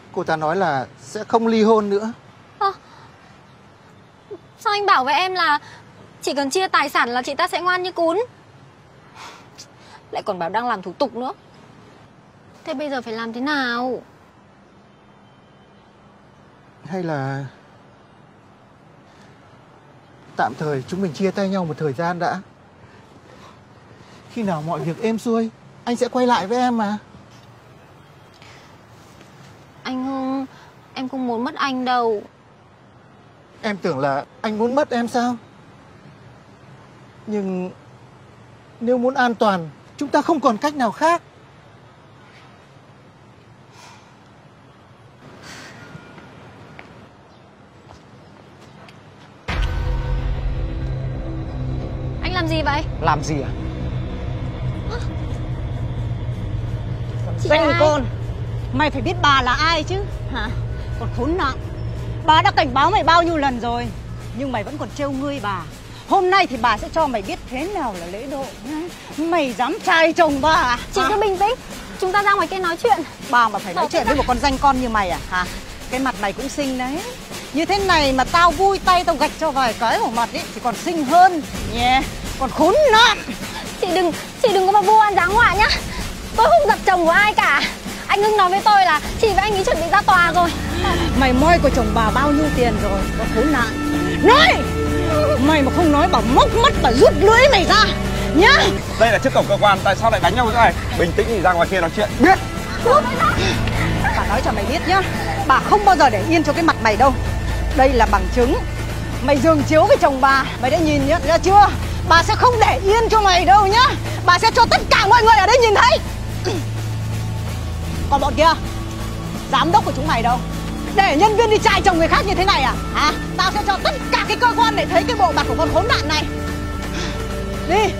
Cô ta nói là sẽ không ly hôn nữa. Sao anh bảo với em là chỉ cần chia tài sản là chị ta sẽ ngoan như cún? Lại còn bảo đang làm thủ tục nữa. Thế bây giờ phải làm thế nào? Hay là tạm thời chúng mình chia tay nhau một thời gian đã. Khi nào mọi việc êm xuôi, anh sẽ quay lại với em mà. Anh Hưng, em không muốn mất anh đâu. Em tưởng là anh muốn mất em sao? Nhưng nếu muốn an toàn, chúng ta không còn cách nào khác. Anh làm gì vậy? Làm gì à? Danh con, mày phải biết bà là ai chứ hả? Còn khốn nạn, bà đã cảnh báo mày bao nhiêu lần rồi, nhưng mày vẫn còn trêu ngươi bà. Hôm nay thì bà sẽ cho mày biết thế nào là lễ độ. Mày dám trai chồng bà à? Chị cứ bình tĩnh, chúng ta ra ngoài kia nói chuyện. Bà mà phải nói chuyện với một con danh con như mày à hả? Cái mặt mày cũng xinh đấy. Như thế này mà tao vui tay tao gạch cho vài cái vào mặt ấy thì còn xinh hơn nhé. Còn khốn nạn. Chị đừng có mà vu oan giá họa nhá. Tôi không giật chồng của ai cả. Anh Hưng nói với tôi là chị và anh ấy chuẩn bị ra tòa rồi. Mày moi của chồng bà bao nhiêu tiền rồi? Có khốn nạn. Nói! Mày mà không nói bà móc mắt bà rút lưỡi mày ra nhá. Đây là trước cổng cơ quan, tại sao lại đánh nhau thế này? Bình tĩnh thì ra ngoài kia nói chuyện. Biết. Bà nói cho mày biết nhá, bà không bao giờ để yên cho cái mặt mày đâu. Đây là bằng chứng. Mày giường chiếu với chồng bà, mày đã nhìn nhá, ra chưa? Bà sẽ không để yên cho mày đâu nhá. Bà sẽ cho tất cả mọi người ở đây nhìn thấy. Còn bọn kia, giám đốc của chúng mày đâu? Để nhân viên đi trai chồng người khác như thế này à? Hả? Tao sẽ cho tất cả cái cơ quan để thấy cái bộ mặt của con khốn nạn này. Đi.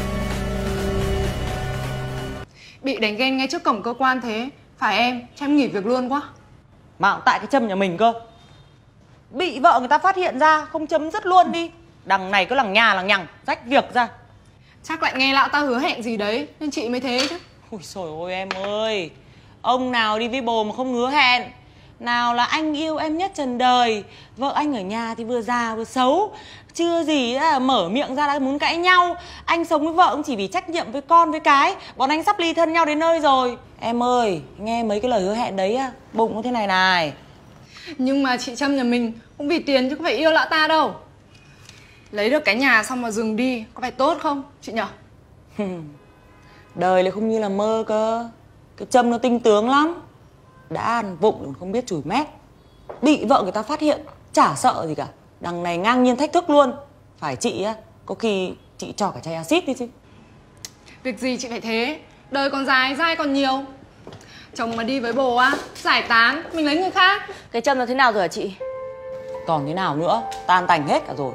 Bị đánh ghen ngay trước cổng cơ quan thế. Phải em, cho em nghỉ việc luôn quá. Mà cũng tại cái Trâm nhà mình cơ. Bị vợ người ta phát hiện ra, không chấm dứt luôn đi. Đằng này cứ lằng nhà lằng nhằng, rách việc ra. Chắc lại nghe lão ta hứa hẹn gì đấy nên chị mới thế chứ. Ôi trời ơi em ơi, ông nào đi với bồ mà không hứa hẹn. Nào là anh yêu em nhất trần đời, vợ anh ở nhà thì vừa già vừa xấu, chưa gì đã mở miệng ra đã muốn cãi nhau. Anh sống với vợ cũng chỉ vì trách nhiệm với con với cái. Bọn anh sắp ly thân nhau đến nơi rồi. Em ơi, nghe mấy cái lời hứa hẹn đấy á, bụng nó thế này này. Nhưng mà chị Trâm nhà mình cũng vì tiền chứ không phải yêu lão ta đâu. Lấy được cái nhà xong mà dừng đi có phải tốt không chị nhở? Đời lại không như là mơ cơ. Cái Trâm nó tinh tướng lắm. Đã ăn vụng còn không biết chùi mép. Bị vợ người ta phát hiện chả sợ gì cả. Đằng này ngang nhiên thách thức luôn. Phải chị á, có khi chị cho cả chai axit đi chứ. Việc gì chị phải thế. Đời còn dài, dai còn nhiều. Chồng mà đi với bồ á, giải tán, mình lấy người khác. Cái Trâm nó thế nào rồi hả chị? Còn thế nào nữa, tan tành hết cả rồi.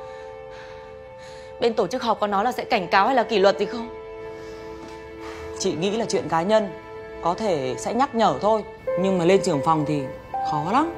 Bên tổ chức họp có nói là sẽ cảnh cáo hay là kỷ luật gì không? Chị nghĩ là chuyện cá nhân, có thể sẽ nhắc nhở thôi. Nhưng mà lên trưởng phòng thì khó lắm.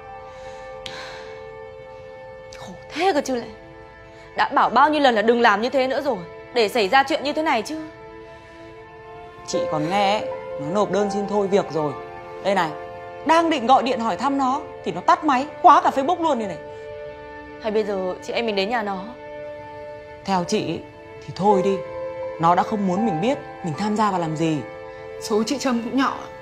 Khổ thế cơ chứ lại. Đã bảo bao nhiêu lần là đừng làm như thế nữa rồi, để xảy ra chuyện như thế này chứ. Chị còn nghe ấy, nó nộp đơn xin thôi việc rồi. Đây này, đang định gọi điện hỏi thăm nó thì nó tắt máy, khóa cả Facebook luôn đây này. Hay bây giờ chị em mình đến nhà nó? Theo chị thì thôi đi. Nó đã không muốn mình biết mình tham gia vào làm gì. Số chị Trâm cũng nhỏ.